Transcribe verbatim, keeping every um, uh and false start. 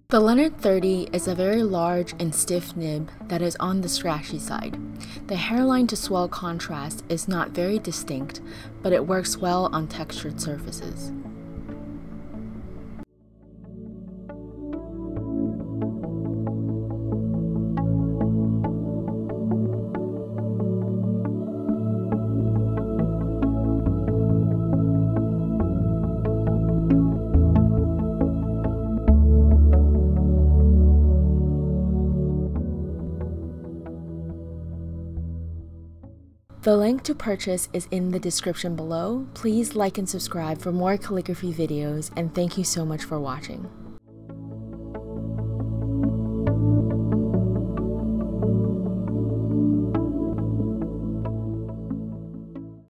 The Leonardt thirty is a very large and stiff nib that is on the scratchy side. The hairline to swell contrast is not very distinct, but it works well on textured surfaces. The link to purchase is in the description below. Please like and subscribe for more calligraphy videos, and thank you so much for watching.